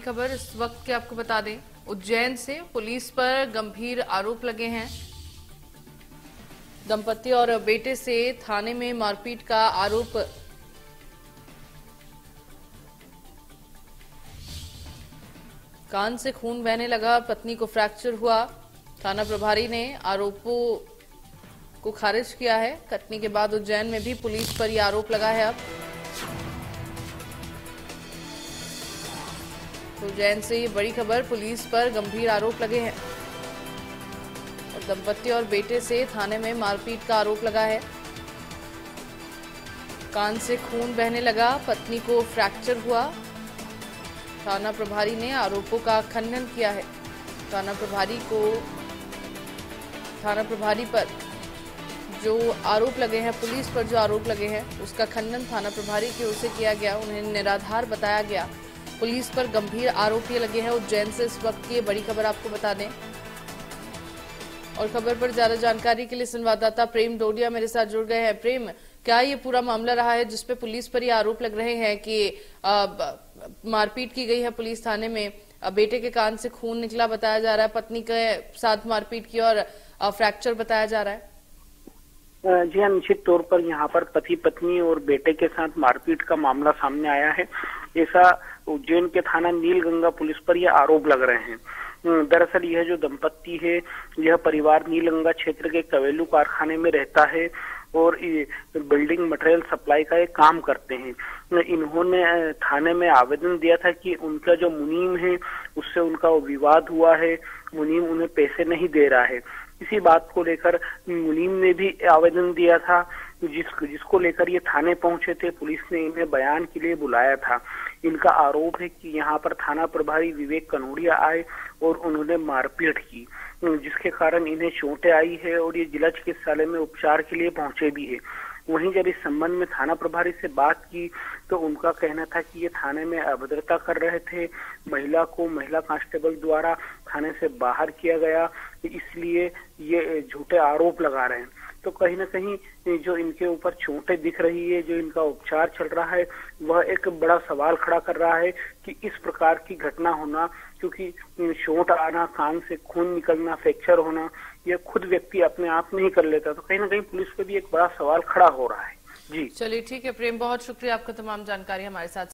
खबर इस वक्त के आपको बता दें, उज्जैन से पुलिस पर गंभीर आरोप लगे हैं। दंपति और बेटे से थाने में मारपीट का आरोप। कान से खून बहने लगा, पत्नी को फ्रैक्चर हुआ। थाना प्रभारी ने आरोपों को खारिज किया है। कटनी के बाद उज्जैन में भी पुलिस पर यह आरोप लगा है। अब उज्जैन से ये बड़ी खबर, पुलिस पर गंभीर आरोप लगे हैं और दंपति और बेटे से थाने में मारपीट का आरोप लगा है। कान से खून बहने लगा, पत्नी को फ्रैक्चर हुआ। थाना प्रभारी ने आरोपों का खंडन किया है। थाना प्रभारी पर जो आरोप लगे हैं, पुलिस पर जो आरोप लगे हैं, उसका खंडन थाना प्रभारी की ओर से किया गया। उन्हें निराधार बताया गया। पुलिस पर गंभीर आरोप ये लगे हैं। उज्जैन से इस वक्त की बड़ी खबर आपको बता दें और खबर पर ज्यादा जानकारी के लिए संवाददाता प्रेम डोडिया मेरे साथ जुड़ गए हैं। प्रेम, क्या ये पूरा मामला रहा है जिसपे पुलिस पर ये आरोप लग रहे हैं कि मारपीट की गई है पुलिस थाने में? बेटे के कान से खून निकला बताया जा रहा है, पत्नी के साथ मारपीट की और फ्रैक्चर बताया जा रहा है। जी हाँ, निश्चित तौर पर यहाँ पर पति पत्नी और बेटे के साथ मारपीट का मामला सामने आया है। ऐसा उज्जैन के थाना नीलगंगा पुलिस पर यह आरोप लग रहे हैं। दरअसल यह जो दंपत्ति है, यह परिवार नीलगंगा क्षेत्र के कवेलू कारखाने में रहता है और बिल्डिंग मटेरियल सप्लाई का एक काम करते हैं। इन्होंने थाने में आवेदन दिया था कि उनका जो मुनीम है उससे उनका विवाद हुआ है, मुनीम उन्हें पैसे नहीं दे रहा है। इसी बात को लेकर मुनीम ने भी आवेदन दिया था, जिसको लेकर ये थाने पहुंचे थे। पुलिस ने इन्हें बयान के लिए बुलाया था। इनका आरोप है कि यहाँ पर थाना प्रभारी विवेक कनोडिया आए और उन्होंने मारपीट की, जिसके कारण इन्हें चोटें आई है और ये जिला चिकित्सालय में उपचार के लिए पहुंचे भी है। वहीं जब इस संबंध में थाना प्रभारी से बात की तो उनका कहना था कि ये थाने में अभद्रता कर रहे थे। महिला कांस्टेबल द्वारा थाने से बाहर किया गया, इसलिए ये झूठे आरोप लगा रहे हैं। तो कहीं ना कहीं जो इनके ऊपर चोटें दिख रही है, जो इनका उपचार चल रहा है, वह एक बड़ा सवाल खड़ा कर रहा है कि इस प्रकार की घटना होना, क्योंकि चोट आना, कान से खून निकलना, फ्रैक्चर होना, यह खुद व्यक्ति अपने आप नहीं कर लेता। तो कहीं ना कहीं पुलिस पे भी एक बड़ा सवाल खड़ा हो रहा है। जी चलिए, ठीक है प्रेम, बहुत शुक्रिया आपका तमाम जानकारी हमारे साथ